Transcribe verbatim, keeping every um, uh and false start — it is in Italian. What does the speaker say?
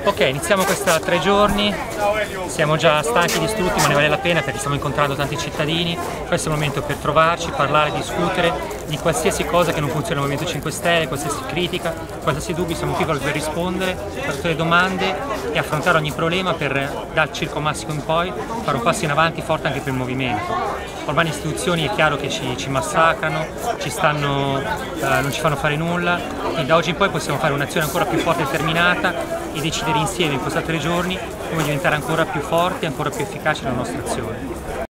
Ok, iniziamo questa tre giorni, siamo già stanchi e distrutti, ma ne vale la pena perché stiamo incontrando tanti cittadini. Questo è il momento per trovarci, parlare, discutere di qualsiasi cosa che non funziona nel Movimento cinque Stelle, qualsiasi critica, qualsiasi dubbio. Siamo qui per rispondere a tutte le domande e affrontare ogni problema per, dal circo massimo in poi, fare un passo in avanti forte anche per il movimento. Ormai le istituzioni è chiaro che ci, ci massacrano, ci stanno, eh, non ci fanno fare nulla, e da oggi in poi possiamo fare un'azione ancora più forte e determinata e decidere insieme in questi tre giorni come diventare ancora più forti e ancora più efficaci nella nostra azione.